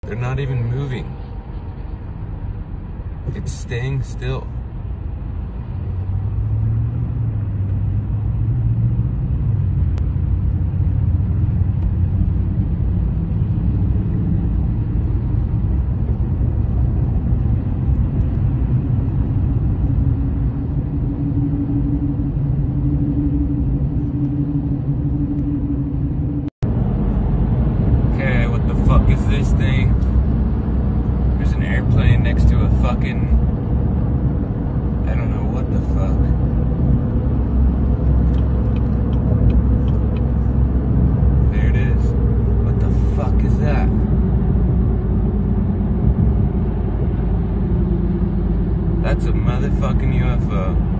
They're not even moving. It's staying still. Fuck is this thing? There's an airplane next to a fucking, I don't know what the fuck. There it is. What the fuck is that? That's a motherfucking UFO.